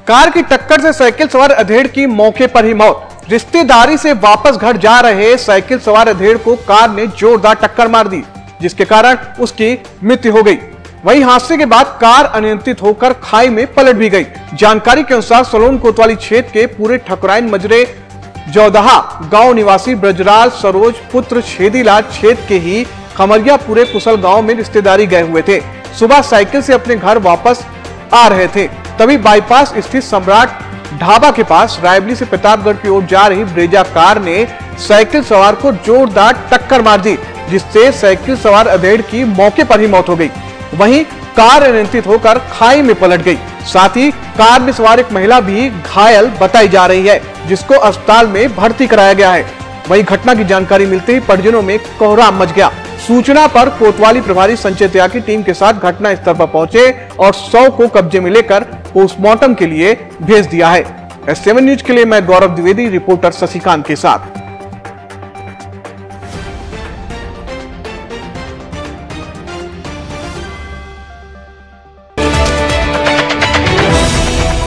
Car की टक्कर से साइकिल सवार अधेड़ की मौके पर ही मौत। रिश्तेदारी से वापस घर जा रहे साइकिल सवार अधेड़ को कार ने जोरदार टक्कर मार दी, जिसके कारण उसकी मृत्यु हो गई। वहीं हादसे के बाद कार अनियंत्रित होकर खाई में पलट भी गई। जानकारी के अनुसार सलोन कोतवाली क्षेत्र के पूरे ठकुराइन मजरे जौदहा गांव निवासी ब्रजराज सरोज पुत्र छेदीलाल क्षेत्र के ही खमरियापुरे कुशल गांव में रिश्तेदारी गए हुए थे। सुबह साइकिल से अपने घर वापस आ रहे थे, तभी बाईपास स्थित सम्राट ढाबा के पास रायबली से प्रतापगढ़ की ओर जा रही ब्रेजा कार ने साइकिल सवार को जोरदार टक्कर मार दी, जिससे साइकिल सवार अधेड़ की मौके पर ही मौत हो गई। वहीं कार अनियंत्रित होकर खाई में पलट गई। साथ ही कार में सवार एक महिला भी घायल बताई जा रही है, जिसको अस्पताल में भर्ती कराया गया है। वहीं घटना की जानकारी मिलते ही परिजनों में कोहराम मच गया। सूचना पर कोतवाली प्रभारी संजय त्यागी की टीम के साथ घटना स्थल पर पहुंचे और शव को कब्जे में लेकर पोस्टमार्टम के लिए भेज दिया है। S7 न्यूज के लिए मैं गौरव द्विवेदी, रिपोर्टर शशिकांत के साथ।